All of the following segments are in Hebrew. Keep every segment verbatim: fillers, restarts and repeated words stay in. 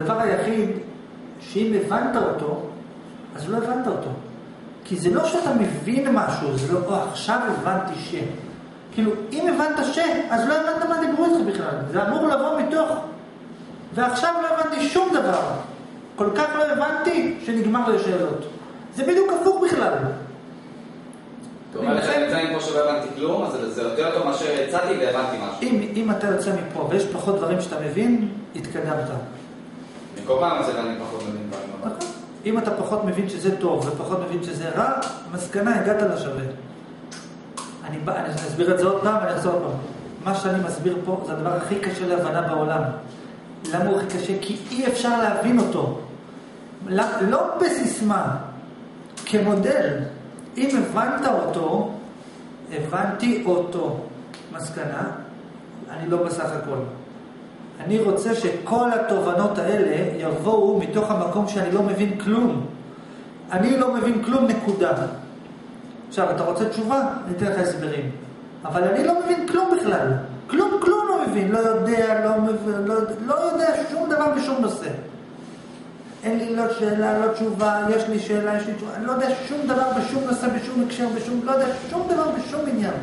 הדבר היחיד, שאם הבנת אותו, אז לא הבנת אותו. כי זה לא שאתה מבין משהו, זה לא, או עכשיו הבנתי ש... כאילו, אם הבנת ש... אז לא הבנת מה דיברו איתך בכלל. זה אמור לבוא מתוך... ועכשיו לא הבנתי שום דבר. כל כך לא הבנתי שנגמר לי שאלות. זה בדיוק הפוך בכלל. טוב, אבל לכן יצא מפה שלא הבנתי כלום, אז זה יותר טוב מה שהצעתי והבנתי משהו. אם, אם אתה יוצא מפה ויש פחות דברים שאתה מבין, התקדמת. כל פעם זה אני פחות מבין דברים. אם אתה פחות מבין שזה טוב ופחות מבין שזה רע, מסקנה, הגעת לשווה. אני, בא, אני אסביר את זה עוד פעם, אני אחזור עוד פעם. מה שאני מסביר פה זה הדבר הכי קשה להבנה בעולם. למה הוא הכי קשה? כי אי אפשר להבין אותו. לא, לא בסיסמה, כמודל. אם הבנת אותו, הבנתי אותו. מסקנה, אני לא בסך הכל. אני רוצה שכל התובנות האלה יבואו מתוך המקום שאני לא מבין כלום. אני לא מבין כלום, נקודה. עכשיו, אתה רוצה תשובה? אני אתן לך הסברים. אבל אני לא מבין כלום בכלל. כלום, כלום לא מבין. לא יודע, לא מבין, לא, לא יודע שום דבר בשום נושא. אין לי לא שאלה, לא תשובה, יש לי שאלה, יש לי תשובה. אני לא יודע שום דבר בשום נושא, בשום הקשר, בשום... לא יודע שום דבר בשום עניין.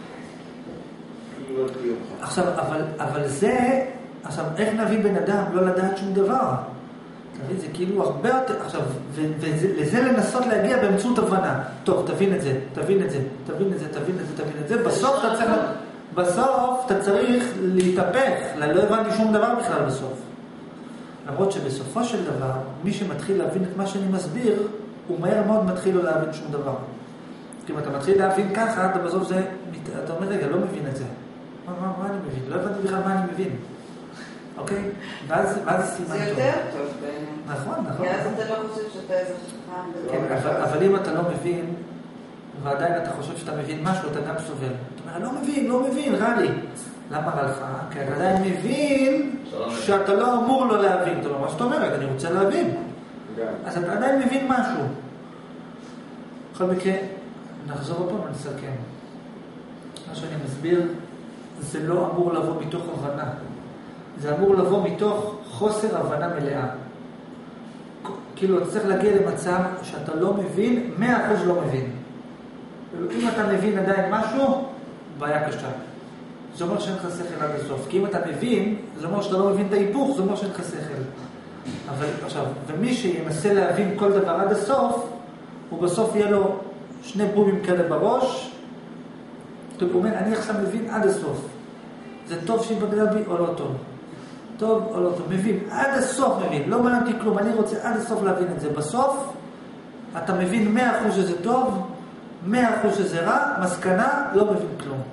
עכשיו, אבל, אבל זה... עכשיו, איך נביא בן אדם לא לדעת שום דבר? תבין, זה כאילו הרבה יותר... עכשיו, ולזה לנסות להגיע באמצעות הבנה. טוב, תבין את זה, תבין את זה, תבין את זה, תבין את זה, תבין את זה. בסוף אתה צריך... בסוף אתה צריך להתהפך. לא הבנתי שום דבר בכלל בסוף. למרות שבסופו של דבר, מי שמתחיל להבין את מה שאני מסביר, הוא מהר מאוד מתחיל לא להבין שום דבר. כי אם אתה מתחיל להבין ככה, אתה בסוף זה... אתה אומר, רגע, לא מבין את זה. מה, מה, מה אני מבין? לא הבנתי בכלל מה אני מבין. אוקיי? ואז, ואז סימן טוב. זה יותר טוב בעיניי. נכון, נכון. כי אז אתה לא חושב שאתה איזה חכם. כן, אבל, אבל אם אתה לא מבין, ועדיין אתה חושב שאתה מבין משהו, אתה גם סובל. אתה אומר, לא מבין, לא מבין, רע לי. למה רע לך? כי אתה עדיין מבין שאתה לא אמור לא להבין. אתה אומר, מה שאתה אומרת, אני רוצה להבין. אז אתה עדיין מבין משהו. בכל מקרה, נחזור אותו ונסכם. מה שאני מסביר, זה לא אמור לבוא מתוך הבנה. זה אמור לבוא מתוך חוסר הבנה מלאה. כאילו, אתה צריך להגיע למצב שאתה לא מבין, מאה אחוז לא מבין. אם אתה מבין עדיין משהו, בעיה קשה. זה אומר שאין לך שכל עד הסוף. כי אם אתה מבין, זה אומר שאתה לא מבין את ההיפוך, זה אומר שאין לך שכל. אבל עכשיו, ומי שינסה להבין כל דבר עד הסוף, הוא בסוף יהיה לו שני בומים כאלה בראש, הוא אומר, אני עכשיו מבין עד הסוף. זה טוב שיבגדה בי או לא טוב? טוב או לא טוב? מבין, עד הסוף מבין. לא מעניין כלום, אני רוצה עד הסוף להבין את זה. בסוף, אתה מבין מאה אחוז שזה טוב, מאה אחוז שזה רע, מסקנה, לא מבין כלום.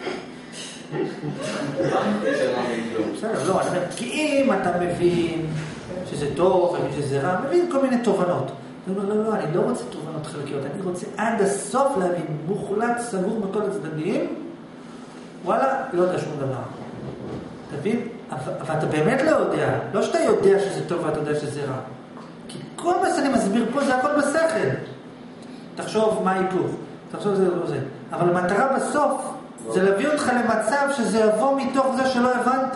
בסדר, לא, אני אומר, כי אם אתה מבין שזה טוב ומבין שזה רע, מבין כל מיני תובנות. אני אומר, לא, לא, אני לא רוצה תובנות חלקיות, אני רוצה עד הסוף להבין, מוחלט, סגור מכל הצדדים, וואלה, לא יודע שום דבר. תבין? אבל אתה באמת לא יודע, לא שאתה יודע שזה טוב ואתה יודע שזה רע. כי כל מה שאני מסביר פה זה הכל בשכל. תחשוב מה ההיפוך, תחשוב זה לא זה. אבל המטרה בסוף זה להביא אותך למצב שזה יבוא מתוך זה שלא הבנת.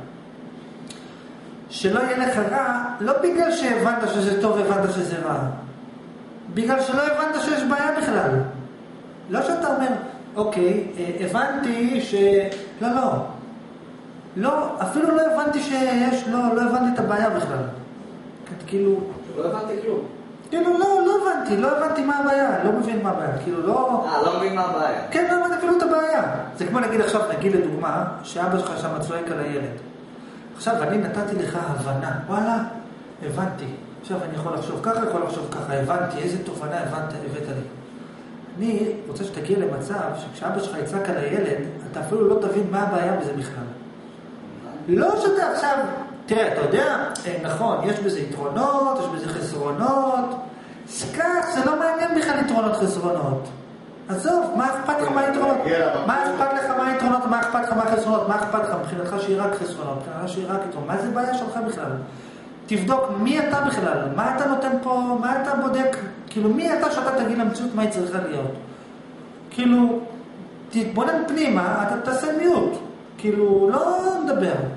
שלא יהיה לך רע, לא בגלל שהבנת שזה טוב והבנת שזה רע. בגלל שלא הבנת שיש בעיה בכלל. לא שאתה אומר, אוקיי, הבנתי ש... לא, לא. לא, אפילו לא הבנתי שיש, לא, לא הבנתי את הבעיה בכלל. כאילו... לא הבנתי כלום. כאילו, לא, לא הבנתי, לא הבנתי מה הבעיה, לא מבין מה הבעיה, כאילו, לא... אה, לא מבין מה הבעיה. כן, לא הבנתי אפילו את הבעיה. זה כמו נגיד עכשיו, נגיד לדוגמה, שאבא שלך שם צועק על הילד. עכשיו, אני נתתי לך הבנה, וואלה, הבנתי. עכשיו, אני יכול לחשוב ככה, יכול לחשוב ככה, הבנתי, איזה תובנה הבנת, הבאת לי. אני רוצה שתגיע למצב שכשאבא שלך יצעק על הילד, אתה אפילו לא תבין מה הבעיה בזה בכלל. לא שאתה עכשיו, תראה, אתה יודע, נכון, יש בזה יתרונות, יש בזה חסרונות, שכח, זה לא מעניין בכלל יתרונות חסרונות. עזוב, מה אכפת לך מה היתרונות? מה אכפת לך מה היתרונות? מה אכפת לך מה החסרונות? מה אכפת לך? מבחינתך שהיא רק חסרונות, מבחינתך שהיא רק יתרונות. מה זה בעיה שלך בכלל? תבדוק מי אתה בכלל, מה אתה נותן פה, מה אתה בודק, כאילו מי אתה שאתה תגיד למציאות מה היא צריכה להיות. כאילו, תתבונן פנימה, אתה תעשה מיוט, כאילו לא מדבר.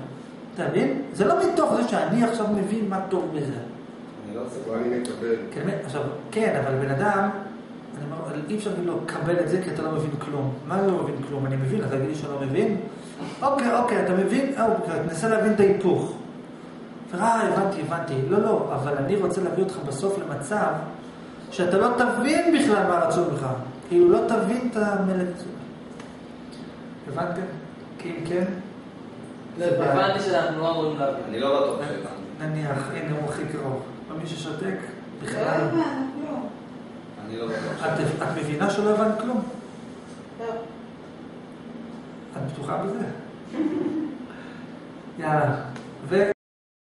אתה מבין? זה לא מתוך זה שאני עכשיו מבין מה טוב בזה. אני לא רוצה. אני מקבל. כן, עכשיו, כן, אבל בן אדם, אני אומר, אי אפשר להגיד לו, קבל את זה כי אתה לא מבין כלום. מה לא מבין כלום? אני מבין, אתה תגיד לי שלא מבין? אוקיי, אוקיי, אתה מבין? אוקיי, תנסה להבין את ההיפוך. אה, הבנתי, הבנתי. לא, לא, אבל אני רוצה להביא אותך בסוף למצב שאתה לא תבין בכלל מה רצו בך. כאילו, לא תבין את המלך. הבנתם? כי אם כן? הבנתי שאנחנו לא אמורים להבין. אני לא בטוח שהבנתי. נניח, הנה הוא הכי קרוב. מי ששותק, לא בכלל. הבנו כלום. אני לא בטוח. את את מבינה שלא הבנת כלום? לא. את בטוחה בזה? יאללה.